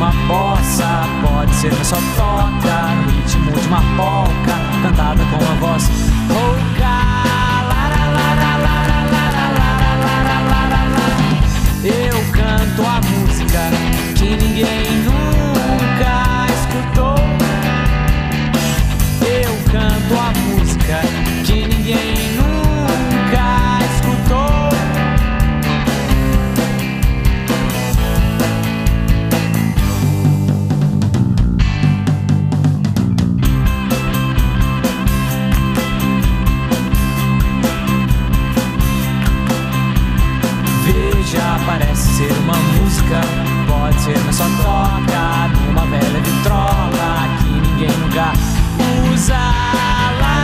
uma bossa, pode ser que só toca no ritmo de uma polca, cantada com uma voz rouca. Eu canto a música que ninguém nunca escutou. Eu canto a música que ninguém nunca escutou. Veja, parece ser uma música, pode ser, mas só toca numa velha vitrola que ninguém nunca usa lá.